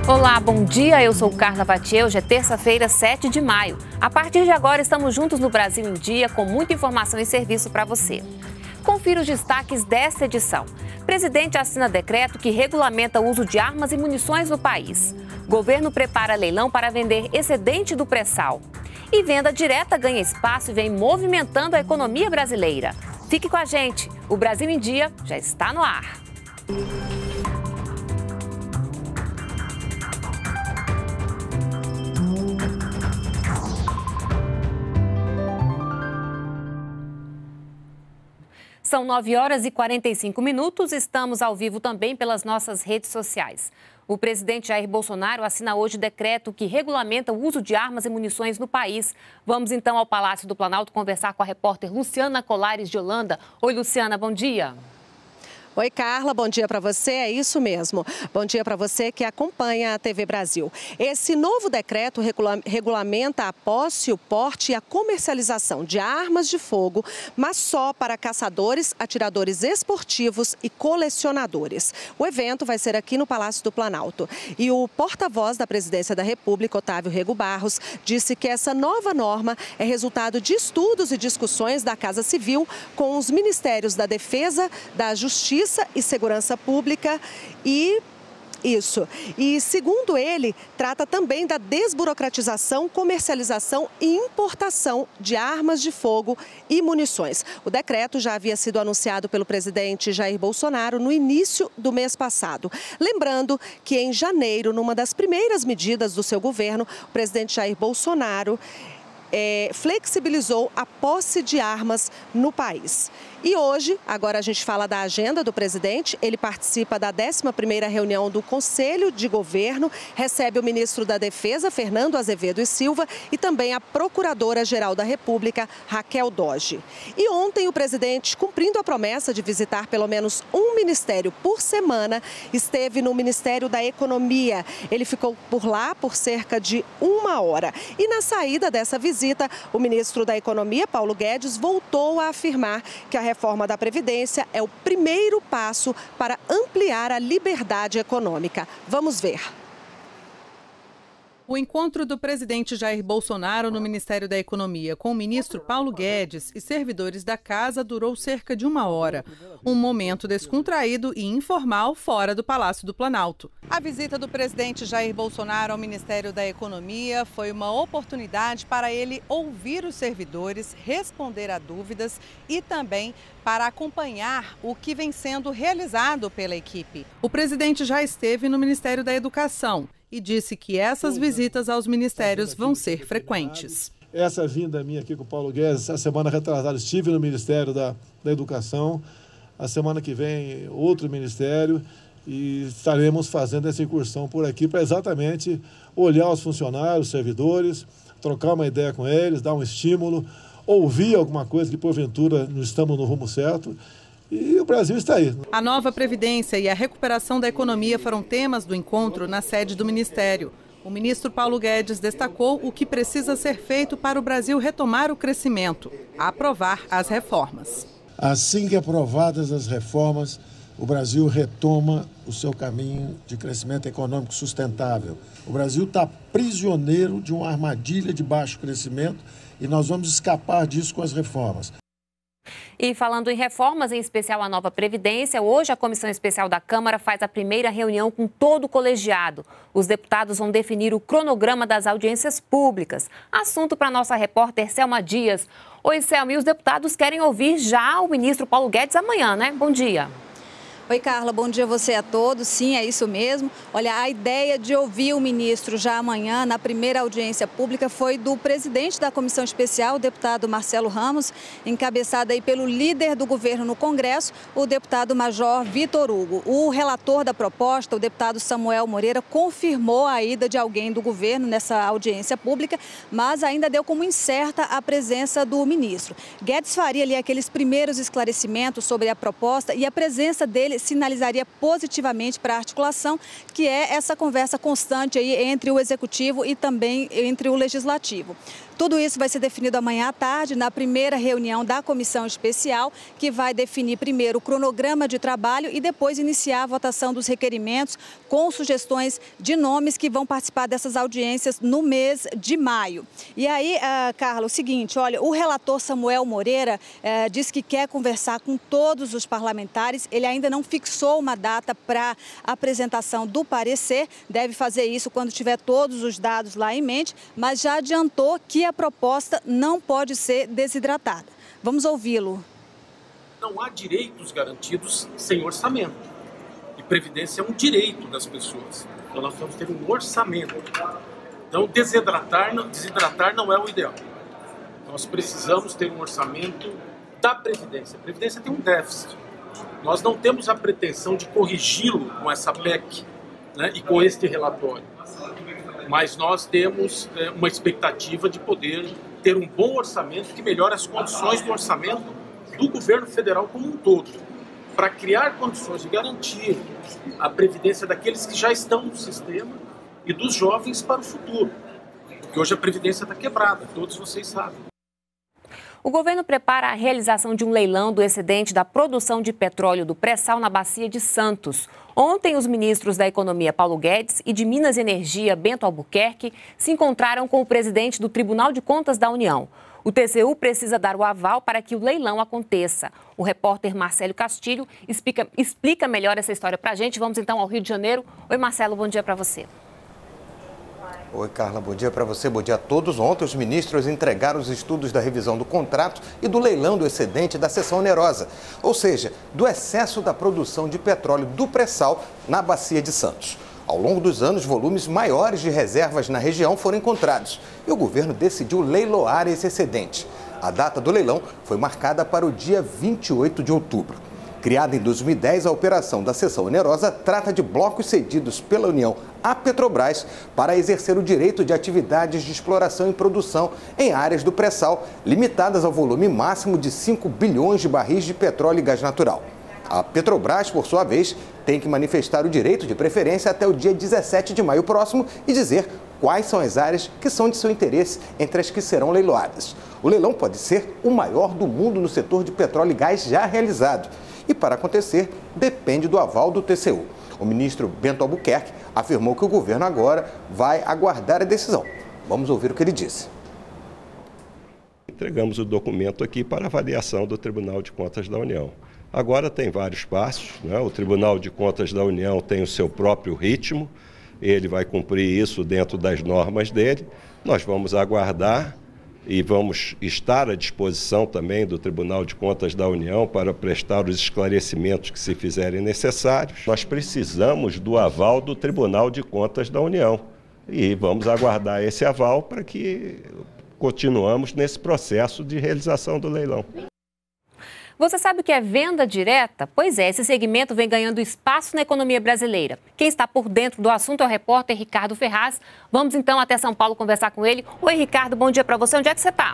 Olá, bom dia. Eu sou Carla Vatier. Hoje é terça-feira, 7 de maio. A partir de agora, estamos juntos no Brasil em Dia, com muita informação e serviço para você. Confira os destaques desta edição. Presidente assina decreto que regulamenta o uso de armas e munições no país. Governo prepara leilão para vender excedente do pré-sal. E venda direta ganha espaço e vem movimentando a economia brasileira. Fique com a gente. O Brasil em Dia já está no ar. São 9 horas e 45 minutos, estamos ao vivo também pelas nossas redes sociais. O presidente Jair Bolsonaro assina hoje decreto que regulamenta o uso de armas e munições no país. Vamos então ao Palácio do Planalto conversar com a repórter Luciana Colares de Holanda. Oi, Luciana, bom dia. Oi, Carla, bom dia para você, é isso mesmo. Bom dia para você que acompanha a TV Brasil. Esse novo decreto regulamenta a posse, o porte e a comercialização de armas de fogo, mas só para caçadores, atiradores esportivos e colecionadores. O evento vai ser aqui no Palácio do Planalto. E o porta-voz da Presidência da República, Otávio Rego Barros, disse que essa nova norma é resultado de estudos e discussões da Casa Civil com os Ministérios da Defesa, da Justiça e Segurança Pública e segundo ele, trata também da desburocratização, comercialização e importação de armas de fogo e munições. O decreto já havia sido anunciado pelo presidente Jair Bolsonaro no início do mês passado. Lembrando que em janeiro, numa das primeiras medidas do seu governo, o presidente Jair Bolsonaro flexibilizou a posse de armas no país. E hoje, agora a gente fala da agenda do presidente, ele participa da 11ª reunião do Conselho de Governo, recebe o ministro da Defesa, Fernando Azevedo e Silva, e também a Procuradora-Geral da República, Raquel Dodge. E ontem o presidente, cumprindo a promessa de visitar pelo menos um ministério por semana, esteve no Ministério da Economia. Ele ficou por lá por cerca de 1 hora. E na saída dessa visita, o ministro da Economia, Paulo Guedes, voltou a afirmar que a reforma da Previdência é o primeiro passo para ampliar a liberdade econômica. Vamos ver. O encontro do presidente Jair Bolsonaro no Ministério da Economia com o ministro Paulo Guedes e servidores da casa durou cerca de 1 hora. Um momento descontraído e informal fora do Palácio do Planalto. A visita do presidente Jair Bolsonaro ao Ministério da Economia foi uma oportunidade para ele ouvir os servidores, responder a dúvidas e também para acompanhar o que vem sendo realizado pela equipe. O presidente já esteve no Ministério da Educação e disse que essas visitas aos ministérios vão ser frequentes. Essa vinda minha aqui com o Paulo Guedes, a semana retrasada estive no Ministério da Educação, a semana que vem outro ministério e estaremos fazendo essa incursão por aqui para exatamente olhar os funcionários, os servidores, trocar uma ideia com eles, dar um estímulo, ouvir alguma coisa que porventura não estamos no rumo certo. E o Brasil está aí. A nova Previdência e a recuperação da economia foram temas do encontro na sede do Ministério. O ministro Paulo Guedes destacou o que precisa ser feito para o Brasil retomar o crescimento, aprovar as reformas. Assim que aprovadas as reformas, o Brasil retoma o seu caminho de crescimento econômico sustentável. O Brasil está prisioneiro de uma armadilha de baixo crescimento e nós vamos escapar disso com as reformas. E falando em reformas, em especial a nova Previdência, hoje a Comissão Especial da Câmara faz a primeira reunião com todo o colegiado. Os deputados vão definir o cronograma das audiências públicas. Assunto para a nossa repórter Selma Dias. Oi, Selma, e os deputados querem ouvir já o ministro Paulo Guedes amanhã, né? Bom dia. Oi, Carla, bom dia a você a todos. Sim, é isso mesmo. Olha, a ideia de ouvir o ministro já amanhã, na primeira audiência pública, foi do presidente da Comissão Especial, o deputado Marcelo Ramos, encabeçada aí pelo líder do governo no Congresso, o deputado Major Vitor Hugo. O relator da proposta, o deputado Samuel Moreira, confirmou a ida de alguém do governo nessa audiência pública, mas ainda deu como incerta a presença do ministro. Guedes faria ali aqueles primeiros esclarecimentos sobre a proposta e a presença dele sinalizaria positivamente para a articulação, que é essa conversa constante aí entre o Executivo e também entre o Legislativo. Tudo isso vai ser definido amanhã à tarde, na primeira reunião da comissão especial, que vai definir primeiro o cronograma de trabalho e depois iniciar a votação dos requerimentos com sugestões de nomes que vão participar dessas audiências no mês de maio. E aí, Carla, o seguinte, olha, o relator Samuel Moreira diz que quer conversar com todos os parlamentares. Ele ainda não fixou uma data para apresentação do parecer, deve fazer isso quando tiver todos os dados lá em mente, mas já adiantou que a proposta não pode ser desidratada. Vamos ouvi-lo. Não há direitos garantidos sem orçamento. E previdência é um direito das pessoas. Então nós temos que ter um orçamento. Então desidratar não é o ideal. Nós precisamos ter um orçamento da previdência. A previdência tem um déficit. Nós não temos a pretensão de corrigi-lo com essa PEC, né, e com este relatório. Mas nós temos uma expectativa de poder ter um bom orçamento que melhore as condições do orçamento do governo federal como um todo, para criar condições de garantir a previdência daqueles que já estão no sistema e dos jovens para o futuro. Porque hoje a previdência está quebrada, todos vocês sabem. O governo prepara a realização de um leilão do excedente da produção de petróleo do pré-sal na Bacia de Santos. Ontem, os ministros da Economia, Paulo Guedes, e de Minas e Energia, Bento Albuquerque, se encontraram com o presidente do Tribunal de Contas da União. O TCU precisa dar o aval para que o leilão aconteça. O repórter Marcelo Castilho explica melhor essa história para a gente. Vamos então ao Rio de Janeiro. Oi, Marcelo, bom dia para você. Oi, Carla, bom dia para você, bom dia a todos. Ontem, os ministros entregaram os estudos da revisão do contrato e do leilão do excedente da seção onerosa, ou seja, do excesso da produção de petróleo do pré-sal na Bacia de Santos. Ao longo dos anos, volumes maiores de reservas na região foram encontrados e o governo decidiu leiloar esse excedente. A data do leilão foi marcada para o dia 28 de outubro. Criada em 2010, a operação da seção onerosa trata de blocos cedidos pela União à Petrobras para exercer o direito de atividades de exploração e produção em áreas do pré-sal, limitadas ao volume máximo de 5 bilhões de barris de petróleo e gás natural. A Petrobras, por sua vez, tem que manifestar o direito de preferência até o dia 17 de maio próximo e dizer quais são as áreas que são de seu interesse entre as que serão leiloadas. O leilão pode ser o maior do mundo no setor de petróleo e gás já realizado. E, para acontecer, depende do aval do TCU. O ministro Bento Albuquerque afirmou que o governo agora vai aguardar a decisão. Vamos ouvir o que ele disse. Entregamos o documento aqui para avaliação do Tribunal de Contas da União. Agora tem vários passos, né? O Tribunal de Contas da União tem o seu próprio ritmo, ele vai cumprir isso dentro das normas dele. Nós vamos aguardar e vamos estar à disposição também do Tribunal de Contas da União para prestar os esclarecimentos que se fizerem necessários. Nós precisamos do aval do Tribunal de Contas da União e vamos aguardar esse aval para que continuamos nesse processo de realização do leilão. Você sabe o que é venda direta? Pois é, esse segmento vem ganhando espaço na economia brasileira. Quem está por dentro do assunto é o repórter Ricardo Ferraz. Vamos então até São Paulo conversar com ele. Oi, Ricardo, bom dia para você. Onde é que você está?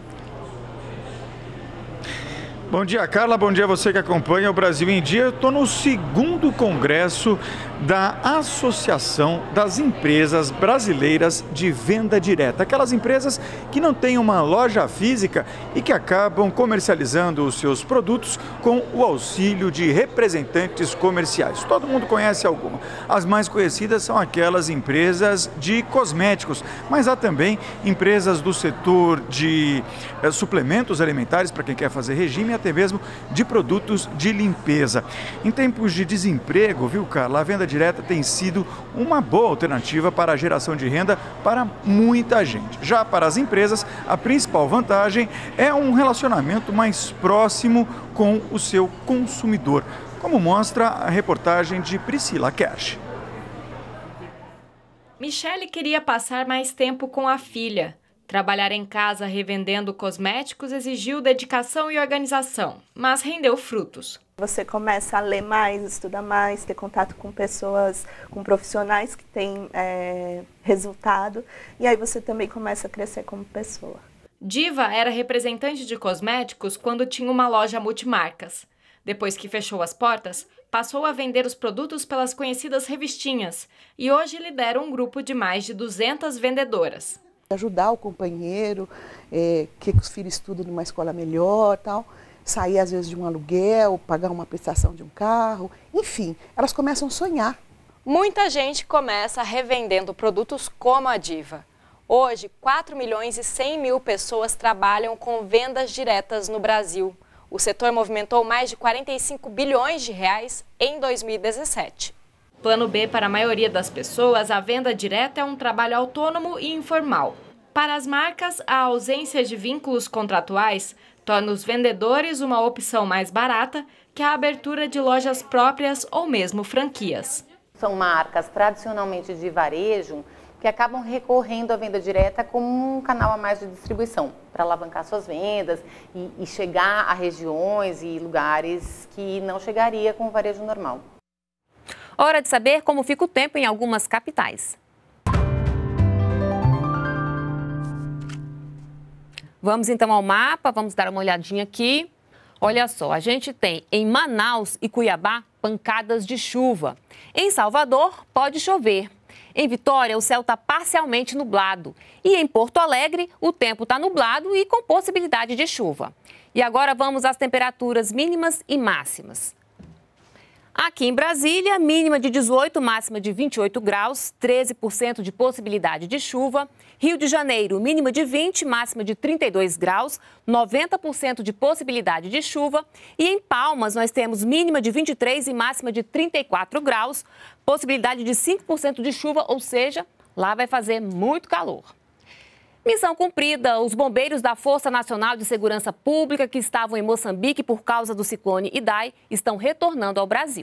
Bom dia, Carla. Bom dia a você que acompanha o Brasil em Dia. Eu estou no 2º Congresso da Associação das Empresas Brasileiras de Venda Direta. Aquelas empresas que não têm uma loja física e que acabam comercializando os seus produtos com o auxílio de representantes comerciais. Todo mundo conhece alguma. As mais conhecidas são aquelas empresas de cosméticos, mas há também empresas do setor de suplementos alimentares, para quem quer fazer regime, até mesmo de produtos de limpeza. Em tempos de desemprego, viu, Carla, a venda direta tem sido uma boa alternativa para a geração de renda para muita gente. Já para as empresas, a principal vantagem é um relacionamento mais próximo com o seu consumidor, como mostra a reportagem de Priscila Kersh. Michele queria passar mais tempo com a filha. Trabalhar em casa revendendo cosméticos exigiu dedicação e organização, mas rendeu frutos. Você começa a ler mais, estudar mais, ter contato com pessoas, com profissionais que têm resultado, e aí você também começa a crescer como pessoa. Diva era representante de cosméticos quando tinha uma loja multimarcas. Depois que fechou as portas, passou a vender os produtos pelas conhecidas revistinhas e hoje lidera um grupo de mais de 200 vendedoras. Ajudar o companheiro, que os filhos estudam numa escola melhor, tal, sair às vezes de um aluguel, pagar uma prestação de um carro, enfim, elas começam a sonhar. Muita gente começa revendendo produtos como a Diva. Hoje, 4.100.000 pessoas trabalham com vendas diretas no Brasil. O setor movimentou mais de 45 bilhões de reais em 2017. Plano B para a maioria das pessoas, a venda direta é um trabalho autônomo e informal. Para as marcas, a ausência de vínculos contratuais torna os vendedores uma opção mais barata que a abertura de lojas próprias ou mesmo franquias. São marcas tradicionalmente de varejo que acabam recorrendo à venda direta como um canal a mais de distribuição, para alavancar suas vendas e chegar a regiões e lugares que não chegaria com o varejo normal. Hora de saber como fica o tempo em algumas capitais. Vamos então ao mapa, vamos dar uma olhadinha aqui. Olha só, a gente tem em Manaus e Cuiabá pancadas de chuva. Em Salvador, pode chover. Em Vitória, o céu está parcialmente nublado. E em Porto Alegre, o tempo está nublado e com possibilidade de chuva. E agora vamos às temperaturas mínimas e máximas. Aqui em Brasília, mínima de 18, máxima de 28 graus, 13% de possibilidade de chuva. Rio de Janeiro, mínima de 20, máxima de 32 graus, 90% de possibilidade de chuva. E em Palmas, nós temos mínima de 23 e máxima de 34 graus, possibilidade de 5% de chuva, ou seja, lá vai fazer muito calor. Missão cumprida. Os bombeiros da Força Nacional de Segurança Pública que estavam em Moçambique por causa do ciclone Idai estão retornando ao Brasil.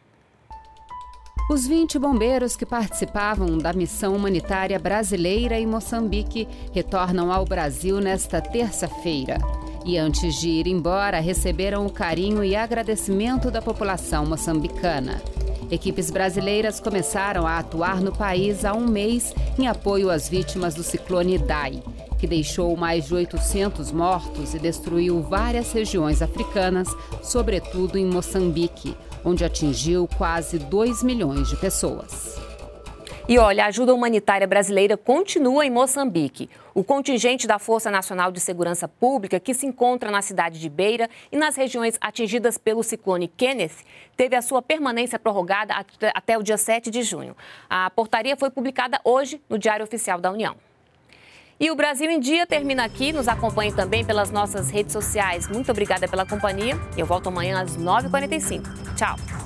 Os 20 bombeiros que participavam da missão humanitária brasileira em Moçambique retornam ao Brasil nesta terça-feira. E antes de ir embora, receberam o carinho e agradecimento da população moçambicana. Equipes brasileiras começaram a atuar no país há um mês em apoio às vítimas do ciclone Idai, que deixou mais de 800 mortos e destruiu várias regiões africanas, sobretudo em Moçambique, onde atingiu quase 2 milhões de pessoas. E olha, a ajuda humanitária brasileira continua em Moçambique. O contingente da Força Nacional de Segurança Pública, que se encontra na cidade de Beira e nas regiões atingidas pelo ciclone Kenneth, teve a sua permanência prorrogada até o dia 7 de junho. A portaria foi publicada hoje no Diário Oficial da União. E o Brasil em Dia termina aqui. Nos acompanhe também pelas nossas redes sociais. Muito obrigada pela companhia. Eu volto amanhã às 9h45. Tchau!